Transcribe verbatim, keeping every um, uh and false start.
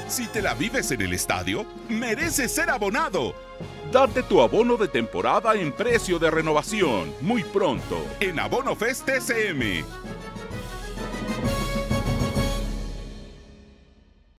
Si te la vives en el estadio, mereces ser abonado. Date tu abono de temporada en precio de renovación muy pronto En Abono Fest T C M.